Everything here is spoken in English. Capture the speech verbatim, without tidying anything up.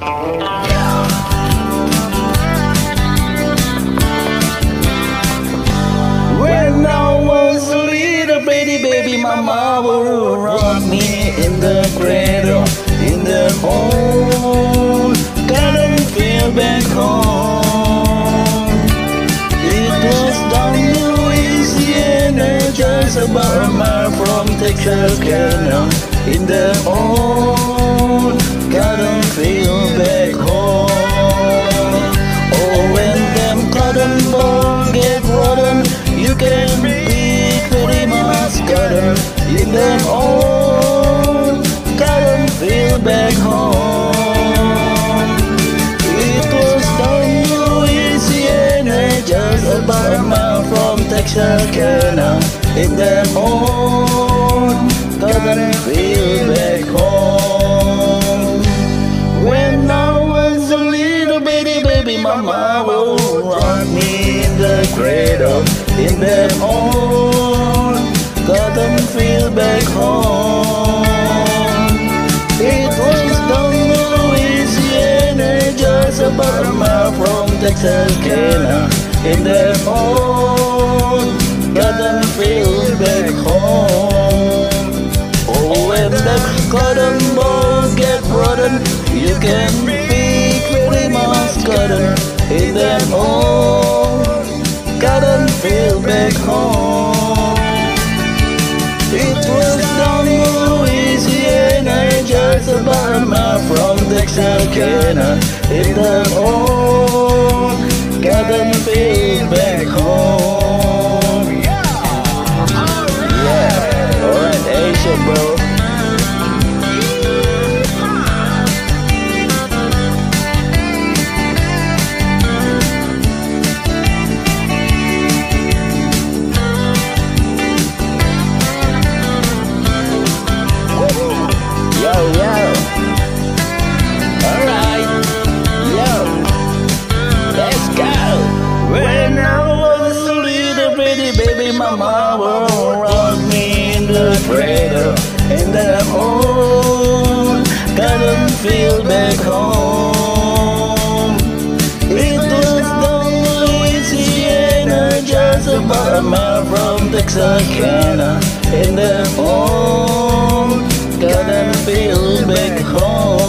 When I was a little baby, baby, my mama rocked me in the cradle, in the home. Couldn't feel back home. It was down Louisiana, just about a mile from Texarkana. In the home, couldn't feel back home. Oh, when them cotton balls get rotten, you can be pretty much cotton. In them home, couldn't feel back home. It was down Louisiana, just about a mile from Texarkana. In them home, couldn't feel back home. When I was a little bitty baby, my mama rocked me in the cradle, in that home. Couldn't feel back home. It was down Louisiana, just about a mile from Texarkana. In that home, couldn't feel back home. Oh, when the cotton balls get rotten, you can be pretty much cotton. In that home, couldn't feel back home. It was down Louisiana, just about a mile from Texarkana. In that home, couldn't feel back home. Yeah, alright, Asia, bro. Yo, yo. Alright. Yo. Let's go. When I was a little pretty baby, my mama rocked me in the cradle. And that home, couldn't feel back home. It was down Louisiana, just about a mile from Texarkana. In that home, couldn't feel back home.